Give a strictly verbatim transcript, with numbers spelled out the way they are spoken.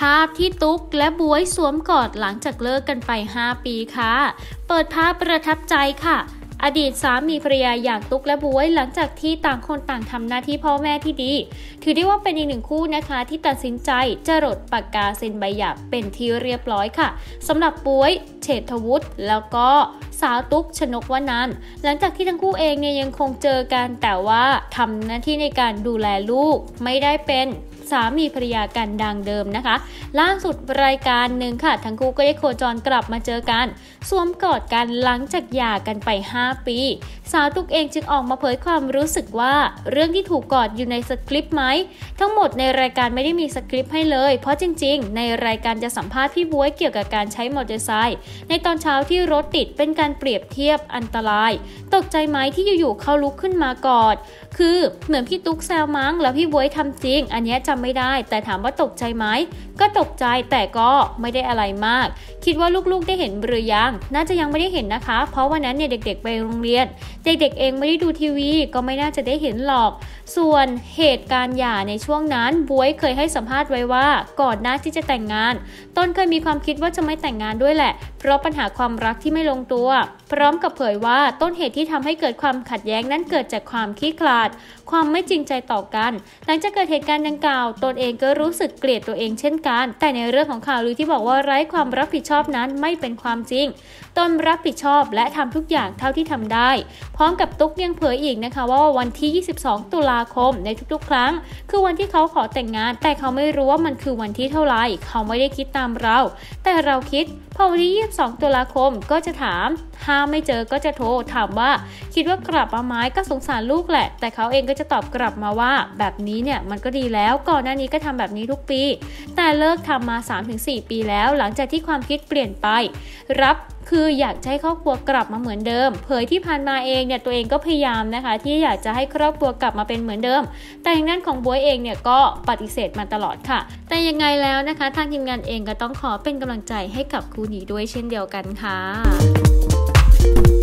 าพที่ตุ๊กและบ๊วยสวมกอดหลังจากเลิกกันไปห้าปีค่ะเปิดภาพประทับใจค่ะอดีตสามีภรรยาอย่างตุ๊กและบ๊วยหลังจากที่ต่างคนต่างทำหน้าที่พ่อแม่ที่ดีถือได้ว่าเป็นอีกหนึ่งคู่นะคะที่ตัดสินใจจะจดปากกาเซ็นใบหย่าเป็นที่เรียบร้อยค่ะสำหรับบ๊วยเฉษฐวุฒิแล้วก็สาวตุ๊กชนกวนันท์หลังจากที่ทั้งคู่เองเนี่ยยังคงเจอกันแต่ว่าทำหน้าที่ในการดูแลลูกไม่ได้เป็นสามีภรรยากันดังเดิมนะคะล่าสุดรายการหนึ่งค่ะทั้งคู่ก็ได้โคจรกลับมาเจอกันสวมกอดกันหลังจากหย่ากันไปห้าปีสาวตุ๊กเองจึงออกมาเผยความรู้สึกว่าเรื่องที่ถูกกอดอยู่ในสคริปต์ไหมทั้งหมดในรายการไม่ได้มีสคริปต์ให้เลยเพราะจริงๆในรายการจะสัมภาษณ์พี่บ๊วยเกี่ยวกับการใช้มอเตอร์ไซค์ในตอนเช้าที่รถติดเป็นการเปรียบเทียบอันตรายตกใจไหมที่อยู่ๆเขาลุกขึ้นมากอดคือเหมือนพี่ตุ๊กแซวมั้งแล้วพี่บ๊วยทำจริงอันนี้จำไม่ได้แต่ถามว่าตกใจไหมก็ตกใจแต่ก็ไม่ได้อะไรมากคิดว่าลูกๆได้เห็นหรือยังน่าจะยังไม่ได้เห็นนะคะเพราะวันนั้นเนี่ยเด็กๆไปโรงเรียนเด็กๆเองไม่ได้ดูทีวีก็ไม่น่าจะได้เห็นหรอกส่วนเหตุการณ์หย่าในช่วงนั้นบ๊วยเคยให้สัมภาษณ์ไว้ว่าก่อนหน้าที่จะแต่งงานต้นเคยมีความคิดว่าจะไม่แต่งงานด้วยแหละเพราะปัญหาความรักที่ไม่ลงตัวพร้อมกับเผยว่าต้นเหตุที่ทำให้เกิดความขัดแย้งนั้นเกิดจากความขี้ขลาดความไม่จริงใจต่อกันหลังจากเกิดเหตุการณ์ดังกล่าวตนเองก็รู้สึกเกลียดตัวเองเช่นกันแต่ในเรื่องของข่าวลือที่บอกว่าไร้ความรับผิดชอบนั้นไม่เป็นความจริงตนรับผิดชอบและทำทุกอย่างเท่าที่ทำได้พร้อมกับตุ๊กยังเผยอีกนะคะว่าวันที่ยี่สิบสองตุลาคมในทุกๆครั้งคือวันที่เขาขอแต่งงานแต่เขาไม่รู้ว่ามันคือวันที่เท่าไหร่เขาไม่ได้คิดตามเราแต่เราคิดพอวันที่ยี่สิบสองตุลาคมก็จะถามถ้าไม่เจอก็จะโทรถามว่าคิดว่ากลับมาไหมก็สงสารลูกแหละแต่เขาเองก็จะตอบกลับมาว่าแบบนี้เนี่ยมันก็ดีแล้วก่อนหน้านี้ก็ทำแบบนี้ทุกปีแต่เลิกทำมา สามถึงสี่ ปีแล้วหลังจากที่ความคิดเปลี่ยนไปรับคืออยากให้ครอบครัวกลับมาเหมือนเดิมเผยที่ผ่านมาเองเนี่ยตัวเองก็พยายามนะคะที่อยากจะให้ครอบครัวกลับมาเป็นเหมือนเดิมแต่ทางด้านของบ๊วยเองเนี่ยก็ปฏิเสธมาตลอดค่ะแต่ยังไงแล้วนะคะทางทีมงานเองก็ต้องขอเป็นกำลังใจให้กับคู่นี้ด้วยเช่นเดียวกันค่ะ